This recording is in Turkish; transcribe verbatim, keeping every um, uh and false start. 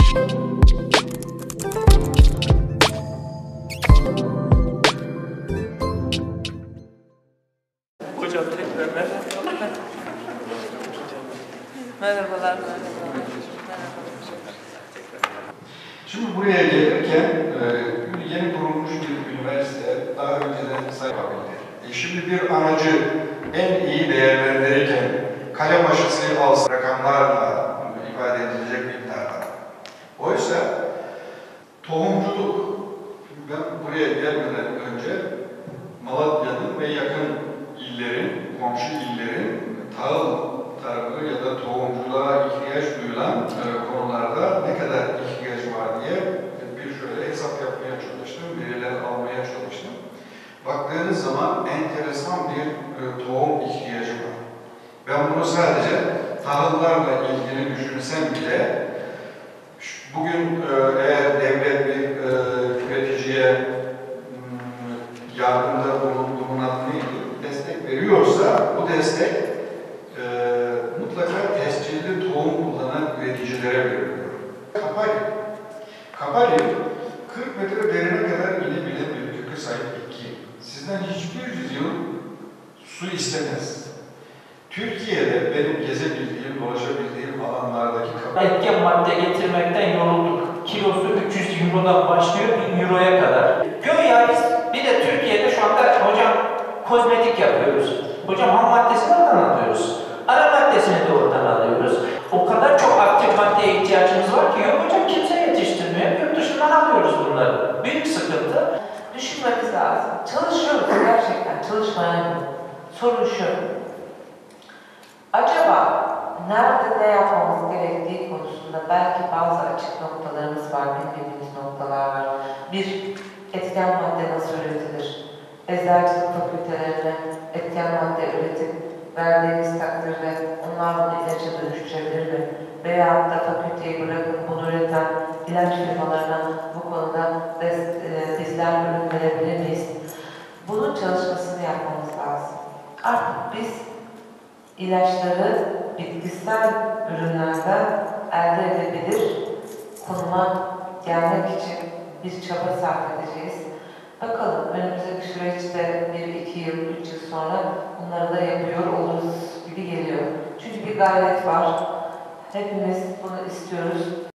Hocam tekrar merhaba. Merhabalar, merhaba. Şimdi buraya gelirken e, yeni kurulmuş bir üniversite daha önceden sayabildi. E şimdi bir aracı en iyi değerlendirirken kalem aşısı alsa rakamlarla ifade edilecek miktarda. Oysa tohumculuk, ben buraya gelmeden önce Malatya'nın ve yakın illerin, komşu illerin tahıl tarımı ya da tohumculuğa ihtiyaç duyulan e, konularda ne kadar ihtiyaç var diye bir şöyle hesap yapmaya çalıştım, veriler almaya çalıştım. Baktığınız zaman enteresan bir e, tohum ihtiyacı var. Ben bunu sadece tahıllarla ilgili düşünsem bile bugün e, eğer devlet bir e, üreticiye m, yardımda bulunan neydi, destek veriyorsa bu destek e, mutlaka tescilli tohum kullanan üreticilere veriliyor. Kapari. Kapari kırk metre derine kadar inebilen bir köke sahip bitki. Sizden hiçbir yıl su istemez. Türkiye'de benim gezebildiğim, dolaşabildiğim alanlardaki kapari... Etken madde getirmekten yorulduk. Kilosu üç yüz Euro'dan başlıyor, bin Euro'ya kadar. Göya biz bir de Türkiye'de şu anda hocam kozmetik yapıyoruz. Hocam ham maddesini oradan alıyoruz. Ara maddesini de oradan alıyoruz. O kadar çok aktif maddeye ihtiyacımız var ki yok hocam kimse yetiştirmiyor. Yurt dışından alıyoruz bunları. Büyük sıkıntı. Düşünmemiz lazım. Çalışıyoruz gerçekten. Çalışmayan yok. Sorun şu. Acaba nerede ne yapmamız gerektiği konusunda belki bazı açık noktalarımız var, bilmediğimiz noktalar var. Bir, etken madde nasıl üretilir? Eczacılık fakültelerine etken madde üretip verdiğimiz takdirde onlar bunu ilaca dönüştürebilir mi? Veyahut da fakülteyi bırakıp bunu üreten ilaç firmalarına bu konuda e, bizler ürün verebilir miyiz? Bunun çalışmasını yapmamız lazım. Artık biz ilaçları bitkisel ürünlerden elde edebilir konuma gelmek için bir çaba sarf edeceğiz. Bakalım önümüzdeki süreçte bir, iki yıl, üç yıl sonra bunları da yapıyor oluruz gibi geliyor. Çünkü bir gayret var. Hepimiz bunu istiyoruz.